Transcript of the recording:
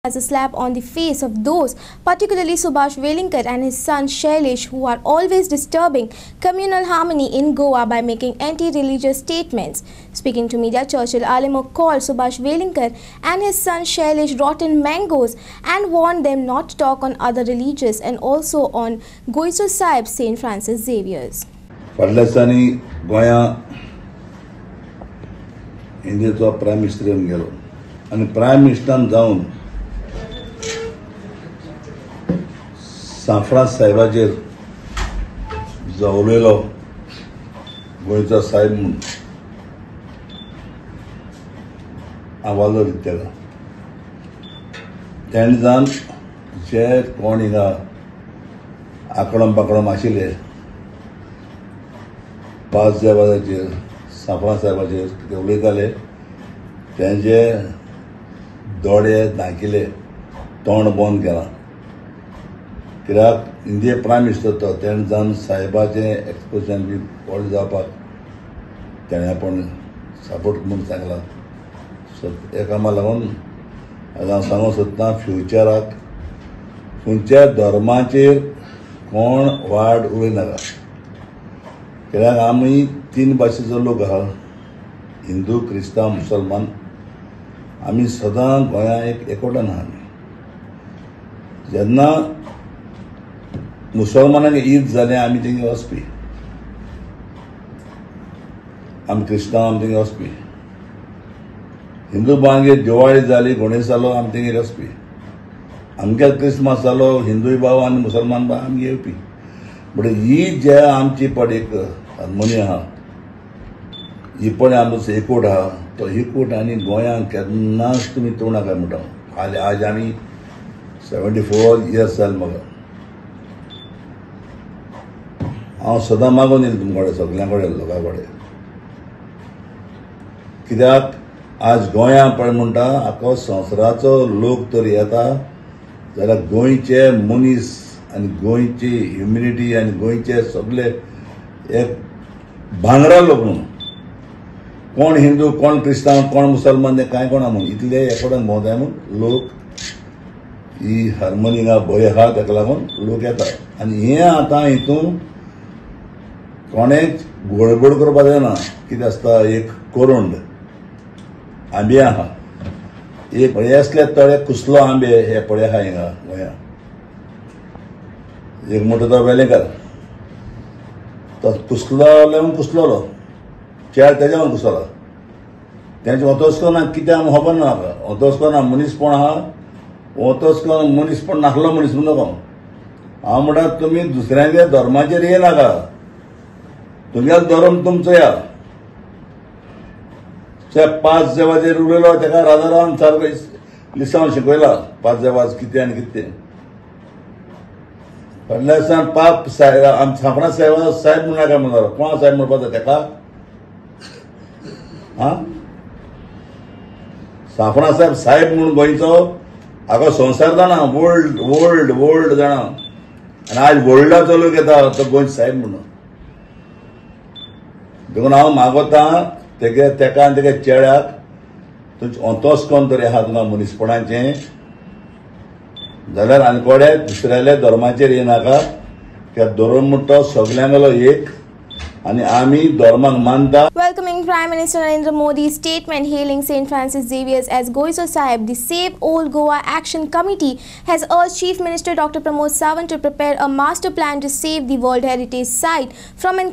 as a slap on the face of those, particularly Subhash Velinkar and his son Shailesh, who are always disturbing communal harmony in Goa by making anti-religious statements. Speaking to media, Churchill Alimok called Subhash Velinkar and his son Shailesh rotten mangoes and warned them not to talk on other religions and also on Goiso Sahib St. Francis Xavier's. फाटल्या दिसांनी गोंया इंडियेचो prime minister येवन गेलो आनी prime मिनिस्टरान जावन सांफ्रांस साहेबाचेर जो उलयलो गोंयचो साहेब म्हूण आवालो तेका तेणे जावन जे कोण हिंगा आंकडोम पाकडोम आशिल्ले पांच देवाचेर सांफ्रांस साहेबाचेर कितें उलयताले तेंचे दोळे धांकिले तोंड बंद केलां कित्याक इंडिये प्रायम मिनिस्टर तो तेणे जावन साहेबाचें एक्सपोजन बी व्हड जावपाक तेणें आपण सपोर्ट म्हणून सांगला सो हे कामाक लागून हांव सांगूंक सोदतां फ्युचराक खंयच्या धर्माचेर कोण वाड उलयनाका कित्याक आमी तीन भाशेचो लोक आहा हिंदू क्रिस्तांव मुसलमान आमी सदां गोंया एकवटान आहा जेन्ना मुसलमानांक ईद जालें आमी थिंगा वचपी आमी क्रिस्तांव आमी थिंगा वचपी हिंदू भावांगेर दिवाळी जाली गणेश जालो आमी थिंगा वचपी आमगे क्रिसमस जालो हिंदूय भाव आनी मुसलमान भाव आमी येवपी बट ही जे आमची पड एक हार्मोनी आहा ही पण आमचो एकूट आहा तो एकूट आनी गोंयांत केन्नाच तुमी तोडनाका म्हणटा आज आमी 74 इयर्स जाले म्हाका हांव सदां मागून येयलें तुमचे कडेन सगळ्यां कडेन लोकां कडेन कित्याक आज गोंया पळय म्हणटा आख्खो संवसाराचो लोक तर येता जाल्यार गोंयचे मनीस आनी गोंयची ह्युमिनिटी आनी गोंयचे सगळे एक भांगरा लोक म्हणून कोण हिंदू कोण क्रिस्तांव कोण मुसलमान ते कांय कोणा म्हणून इतले एकोड्यान भोंवताय म्हणून लोक ही हार्मोनी भंय आहा ताका लागून लोक येता आनी हें आतां हितून कोणेच गडबड करपा जायना कितें आसता एक कोरुंड आंबे आहा एक हे असले तळे कुसलो आंबे हे पळय आहा हिंगा गोंया एक मोठो तो वेलेंकार तो कुसलो कुसलोलो चेड तेज्या वरून कुसलो तेंचे ओतोस्को ना कित्याक खबर ना म्हाका ओतोस्को ना मनीसपण आहा ओतोस्को मनीसपण नासलो मनीस म्हणून नको हांव म्हणटा तुमी दुसऱ्यांच्या धर्माचेर येनाका तुमगे धर्म तुमचो या ते पांच देवाचेर उलयलो तेका राजाराम सारको लिसांव शिकयला पांच देवाच कितें आनी कितें फाटल्या दिसान पाप साहेब आम सांफ्रांस साहेब म्हणून नाका म्हणटालो कोण साहेब म्हणपाचो तेका हा सांफ्रांस साहेब म्हणून गोंयचो आख्खो संवसार जाणा वर्ल्ड जाणा आनी आज वर्ल्डाचो लोक येता तो गोंयचो साहेब म्हणून देखून हांव मागोतां तेका आनी तेगे चेड्याक तुमचें ओतोस कोण तरी आहा तुका मनीसपणाचें जाल्यार आनी कोडे दुसऱ्याल्या धर्माचेर येनाका कित्याक धर्म म्हणटा सगल्यांगलो एक आनी आमी धर्माक मानता. Welcoming Prime Minister Narendra Modi's statement hailing St. Francis Xavier's as Goiso Sahib, the Save Old Goa Action Committee has urged Chief Minister Dr. Pramod Sawant to prepare a master plan to save the World Heritage Site from an